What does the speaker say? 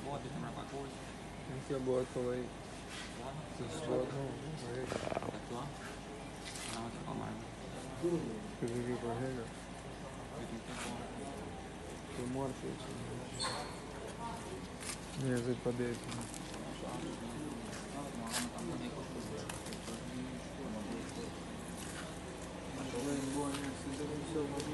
boa, tem que lembrar pra coisa. Tem que é boa aquela aí. Esse boa não. Aí. Aqui, ó. Não, aqui com a marca. Que eu vi pra regra. Aqui tem que ter boa. Tem morte aí. E às vezes pra dentro. Boa, né? Se você não